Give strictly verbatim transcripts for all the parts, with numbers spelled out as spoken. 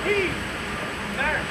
Please. There.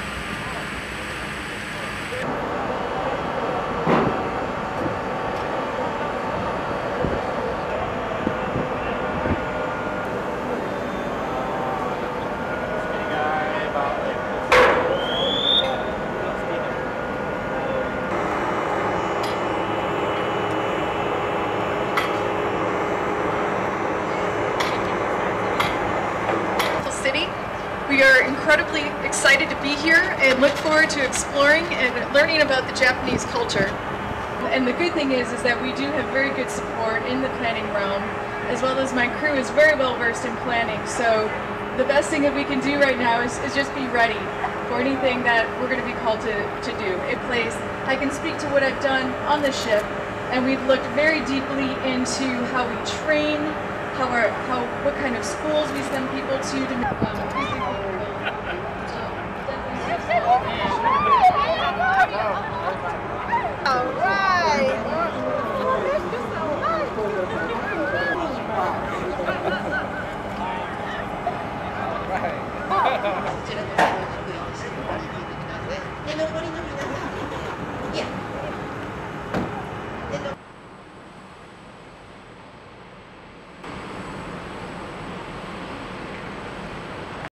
City. We are incredibly excited to be here and look forward to exploring and learning about the Japanese culture. And the good thing is, is that we do have very good support in the planning realm, as well as my crew is very well versed in planning. So the best thing that we can do right now is, is just be ready for anything that we're going to be called to, to do. In place, I can speak to what I've done on the ship, and we've looked very deeply into how we train, How, our, how what kind of schools we send people to to um, all right. Right.